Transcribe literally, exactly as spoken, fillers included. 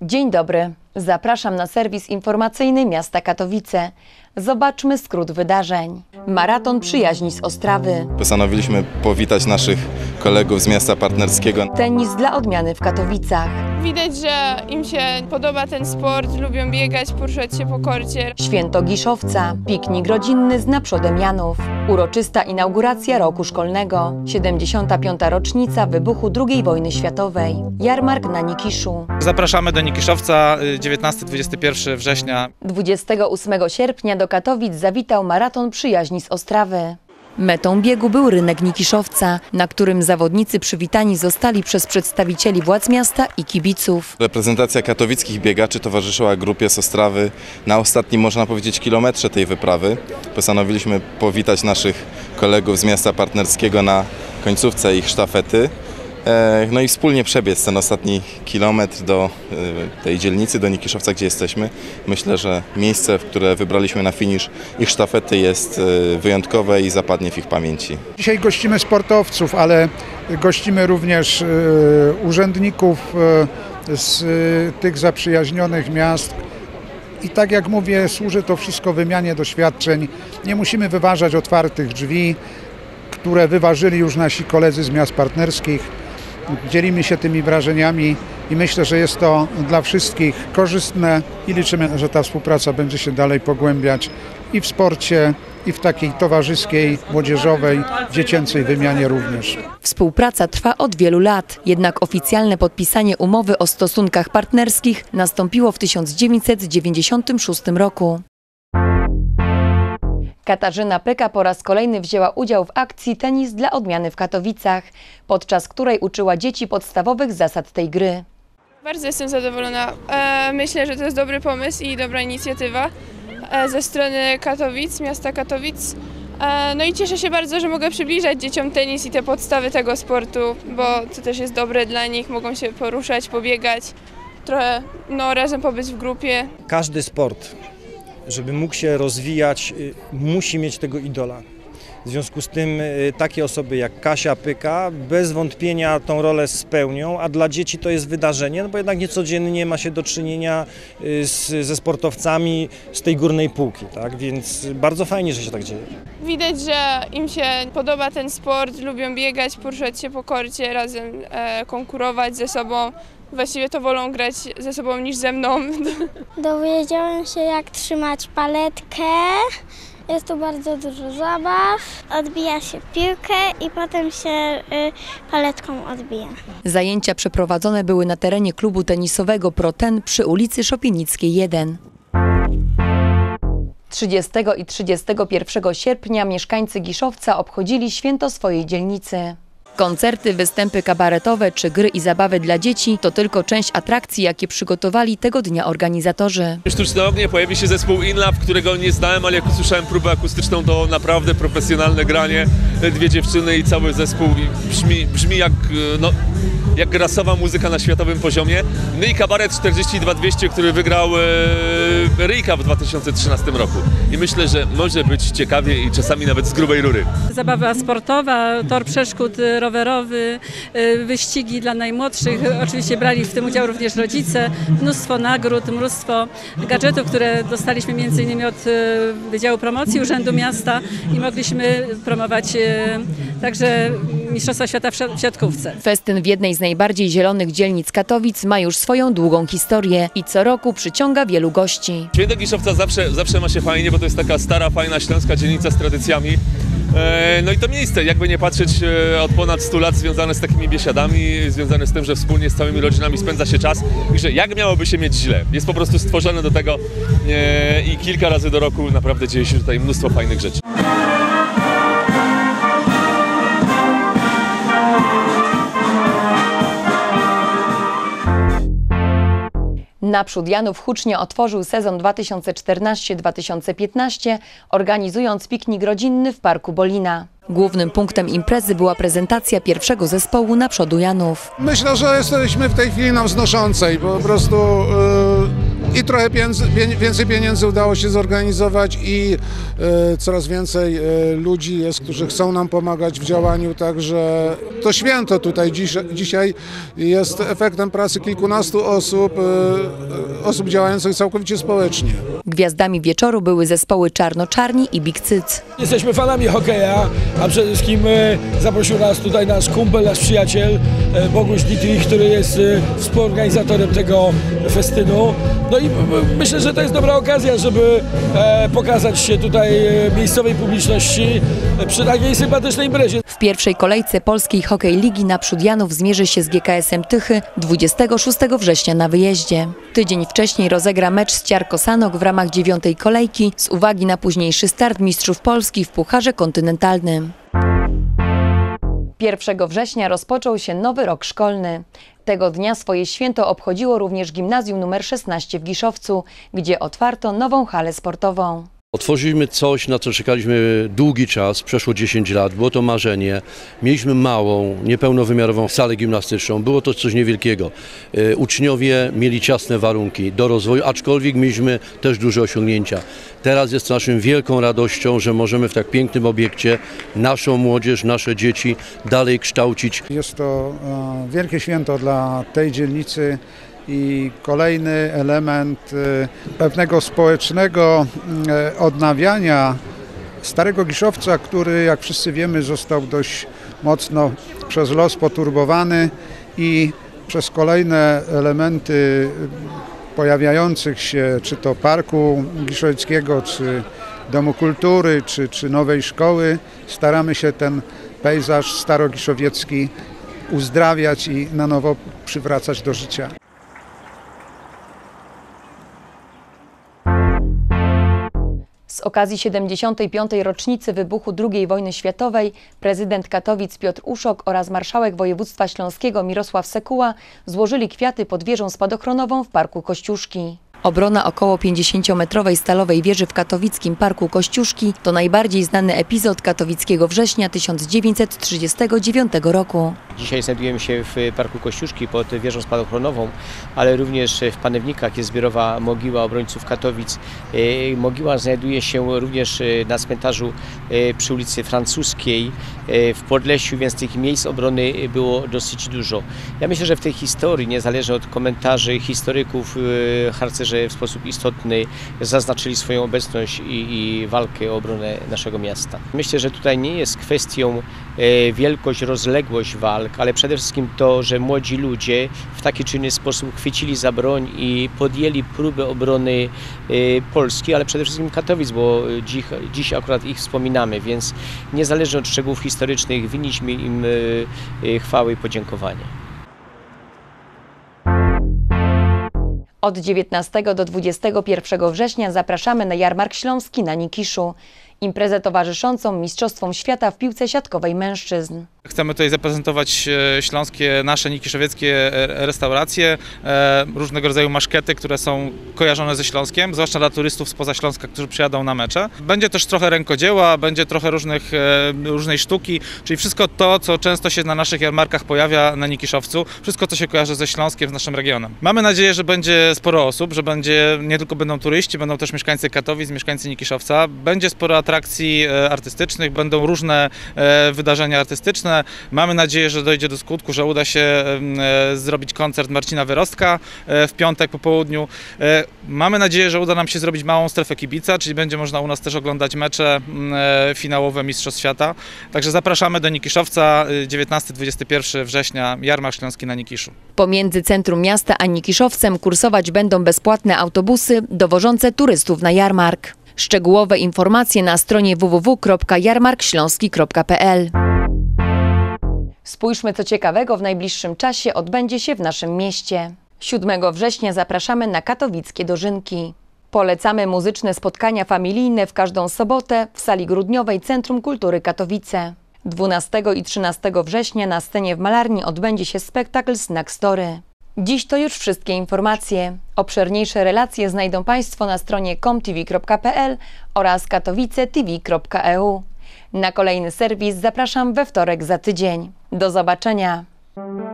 Dzień dobry. Zapraszam na serwis informacyjny miasta Katowice. Zobaczmy skrót wydarzeń. Maraton przyjaźni z Ostrawy. Postanowiliśmy powitać naszych kolegów z miasta partnerskiego. Tenis dla odmiany w Katowicach. Widać, że im się podoba ten sport, lubią biegać, poruszać się po korcie. Święto Giszowca. Piknik rodzinny z naprzodem Janów. Uroczysta inauguracja roku szkolnego. siedemdziesiąta piąta rocznica wybuchu drugiej wojny światowej. Jarmark na Nikiszu. Zapraszamy do Nikiszowca dziewiętnastego do dwudziestego pierwszego września. dwudziestego ósmego sierpnia do Katowic zawitał maraton przyjaźni z Ostrawy. Metą biegu był rynek Nikiszowca, na którym zawodnicy przywitani zostali przez przedstawicieli władz miasta i kibiców. Reprezentacja katowickich biegaczy towarzyszyła grupie z Ostrawy na ostatnim, można powiedzieć, kilometrze tej wyprawy. Postanowiliśmy powitać naszych kolegów z miasta partnerskiego na końcówce ich sztafety. No i wspólnie przebiec ten ostatni kilometr do tej dzielnicy, do Nikiszowca, gdzie jesteśmy. Myślę, że miejsce, w które wybraliśmy na finisz ich sztafety, jest wyjątkowe i zapadnie w ich pamięci. Dzisiaj gościmy sportowców, ale gościmy również urzędników z tych zaprzyjaźnionych miast. I tak jak mówię, służy to wszystko wymianie doświadczeń. Nie musimy wyważać otwartych drzwi, które wyważyli już nasi koledzy z miast partnerskich. Dzielimy się tymi wrażeniami i myślę, że jest to dla wszystkich korzystne i liczymy, że ta współpraca będzie się dalej pogłębiać i w sporcie, i w takiej towarzyskiej, młodzieżowej, dziecięcej wymianie również. Współpraca trwa od wielu lat, jednak oficjalne podpisanie umowy o stosunkach partnerskich nastąpiło w tysiąc dziewięćset dziewięćdziesiątym szóstym roku. Katarzyna Pyka po raz kolejny wzięła udział w akcji Tenis dla odmiany w Katowicach, podczas której uczyła dzieci podstawowych zasad tej gry. Bardzo jestem zadowolona. Myślę, że to jest dobry pomysł i dobra inicjatywa ze strony Katowic, miasta Katowic. No i cieszę się bardzo, że mogę przybliżać dzieciom tenis i te podstawy tego sportu, bo to też jest dobre dla nich, mogą się poruszać, pobiegać, trochę no, razem pobyć w grupie. Każdy sport, żeby mógł się rozwijać, musi mieć tego idola. W związku z tym takie osoby jak Kasia Pyka bez wątpienia tą rolę spełnią, a dla dzieci to jest wydarzenie, no bo jednak niecodziennie ma się do czynienia z, ze sportowcami z tej górnej półki, tak? Więc bardzo fajnie, że się tak dzieje. Widać, że im się podoba ten sport, lubią biegać, poruszać się po korcie, razem e, konkurować ze sobą. Właściwie to wolą grać ze sobą niż ze mną. Dowiedziałem się, jak trzymać paletkę. Jest tu bardzo dużo zabaw. Odbija się piłkę i potem się y, paletką odbija. Zajęcia przeprowadzone były na terenie klubu tenisowego ProTen przy ulicy Szopienickiej jeden. trzydziestego i trzydziestego pierwszego sierpnia mieszkańcy Giszowca obchodzili święto swojej dzielnicy. Koncerty, występy kabaretowe czy gry i zabawy dla dzieci to tylko część atrakcji, jakie przygotowali tego dnia organizatorzy. Sztuczne ognie pojawi się zespół InLove, którego nie znałem, ale jak usłyszałem próbę akustyczną, to naprawdę profesjonalne granie. Dwie dziewczyny i cały zespół brzmi, brzmi jak, no, jak rasowa muzyka na światowym poziomie. No i kabaret czterdzieści dwa dwieście, który wygrał e, Ryjka w dwa tysiące trzynastym roku. I myślę, że może być ciekawie i czasami nawet z grubej rury. Zabawa sportowa, tor przeszkód rowerowy, wyścigi dla najmłodszych. Oczywiście brali w tym udział również rodzice. Mnóstwo nagród, mnóstwo gadżetów, które dostaliśmy między innymi od Wydziału Promocji Urzędu Miasta i mogliśmy promować także Mistrzostwa Świata w siatkówce. Festyn w jednej z najbardziej zielonych dzielnic Katowic ma już swoją długą historię i co roku przyciąga wielu gości. Święto Giszowca zawsze, zawsze ma się fajnie, bo to jest taka stara, fajna śląska dzielnica z tradycjami. No i to miejsce, jakby nie patrzeć, od ponad stu lat związane z takimi biesiadami, związane z tym, że wspólnie z całymi rodzinami spędza się czas i że jak miałoby się mieć źle. Jest po prostu stworzone do tego i kilka razy do roku naprawdę dzieje się tutaj mnóstwo fajnych rzeczy. Naprzód Janów hucznie otworzył sezon dwa tysiące czternasty dwa tysiące piętnasty, organizując piknik rodzinny w Parku Bolina. Głównym punktem imprezy była prezentacja pierwszego zespołu Naprzodu Janów. Myślę, że jesteśmy w tej chwili na wznoszącej, bo po prostu yy, I trochę pieniędzy, więcej pieniędzy udało się zorganizować i e, coraz więcej e, ludzi jest, którzy chcą nam pomagać w działaniu, także to święto tutaj dziś, dzisiaj jest efektem pracy kilkunastu osób, e, osób działających całkowicie społecznie. Gwiazdami wieczoru były zespoły Czarno-Czarni i Big Cyc. Jesteśmy fanami hokeja, a przede wszystkim e, zaprosił nas tutaj nasz kumpel, nasz przyjaciel e, Boguś Dietrich, który jest e, współorganizatorem tego festynu. No i myślę, że to jest dobra okazja, żeby e, pokazać się tutaj e, miejscowej publiczności e, przy takiej sympatycznej imprezie. W pierwszej kolejce Polskiej Hokej Ligi naprzód Janów zmierzy się z G K S-em Tychy dwudziestego szóstego września na wyjeździe. Tydzień wcześniej rozegra mecz z Ciarko Sanok w ramach dziewiątej kolejki z uwagi na późniejszy start Mistrzów Polski w Pucharze Kontynentalnym. pierwszego września rozpoczął się nowy rok szkolny. Tego dnia swoje święto obchodziło również gimnazjum numer szesnaście w Giszowcu, gdzie otwarto nową halę sportową. Otworzyliśmy coś, na co czekaliśmy długi czas, przeszło dziesięć lat, było to marzenie. Mieliśmy małą, niepełnowymiarową salę gimnastyczną, było to coś niewielkiego. Uczniowie mieli ciasne warunki do rozwoju, aczkolwiek mieliśmy też duże osiągnięcia. Teraz jest naszą wielką radością, że możemy w tak pięknym obiekcie naszą młodzież, nasze dzieci dalej kształcić. Jest to wielkie święto dla tej dzielnicy i kolejny element pewnego społecznego odnawiania Starego Giszowca, który, jak wszyscy wiemy, został dość mocno przez los poturbowany i przez kolejne elementy pojawiających się, czy to Parku Giszowickiego, czy Domu Kultury, czy, czy nowej szkoły, staramy się ten pejzaż starogiszowiecki uzdrawiać i na nowo przywracać do życia. Z okazji siedemdziesiątej piątej rocznicy wybuchu drugiej wojny światowej prezydent Katowic Piotr Uszok oraz marszałek województwa śląskiego Mirosław Sekuła złożyli kwiaty pod wieżą spadochronową w Parku Kościuszki. Obrona około pięćdziesięciometrowej stalowej wieży w katowickim Parku Kościuszki to najbardziej znany epizod katowickiego września tysiąc dziewięćset trzydziestego dziewiątego roku. Dzisiaj znajdujemy się w Parku Kościuszki pod wieżą spadochronową, ale również w Panewnikach jest zbiorowa mogiła obrońców Katowic. Mogiła znajduje się również na cmentarzu przy ulicy Francuskiej w Podlesiu, więc tych miejsc obrony było dosyć dużo. Ja myślę, że w tej historii, niezależnie od komentarzy historyków, harcerzy w sposób istotny zaznaczyli swoją obecność i, i walkę o obronę naszego miasta. Myślę, że tutaj nie jest kwestią e, wielkość, rozległość walk, ale przede wszystkim to, że młodzi ludzie w taki czy inny sposób chwycili za broń i podjęli próbę obrony e, Polski, ale przede wszystkim Katowic, bo dziś, dziś akurat ich wspominamy, więc niezależnie od szczegółów historycznych winniśmy im e, e, chwały i podziękowanie. Od dziewiętnastego do dwudziestego pierwszego września zapraszamy na Jarmark Śląski na Nikiszu, imprezę towarzyszącą Mistrzostwom Świata w piłce siatkowej mężczyzn. Chcemy tutaj zaprezentować śląskie, nasze nikiszowieckie restauracje, różnego rodzaju maszkety, które są kojarzone ze Śląskiem, zwłaszcza dla turystów spoza Śląska, którzy przyjadą na mecze. Będzie też trochę rękodzieła, będzie trochę różnych, różnej sztuki, czyli wszystko to, co często się na naszych jarmarkach pojawia na Nikiszowcu, wszystko, co się kojarzy ze Śląskiem, z naszym regionem. Mamy nadzieję, że będzie sporo osób, że będzie, nie tylko będą turyści, będą też mieszkańcy Katowic, mieszkańcy Nikiszowca. Będzie sporo atrakcji artystycznych, będą różne wydarzenia artystyczne. Mamy nadzieję, że dojdzie do skutku, że uda się zrobić koncert Marcina Wyrostka w piątek po południu. Mamy nadzieję, że uda nam się zrobić małą strefę kibica, czyli będzie można u nas też oglądać mecze finałowe Mistrzostw Świata. Także zapraszamy do Nikiszowca dziewiętnastego do dwudziestego pierwszego września, Jarmark Śląski na Nikiszu. Pomiędzy centrum miasta a Nikiszowcem kursować będą bezpłatne autobusy dowożące turystów na jarmark. Szczegółowe informacje na stronie w w w kropka jarmark śląski kropka p l. Spójrzmy, co ciekawego w najbliższym czasie odbędzie się w naszym mieście. siódmego września zapraszamy na katowickie dożynki. Polecamy muzyczne spotkania familijne w każdą sobotę w sali grudniowej Centrum Kultury Katowice. dwunastego i trzynastego września na scenie w Malarni odbędzie się spektakl Snack Story. Dziś to już wszystkie informacje. Obszerniejsze relacje znajdą Państwo na stronie komtv kropka p l oraz katowice t v kropka e u. Na kolejny serwis zapraszam we wtorek za tydzień. Do zobaczenia!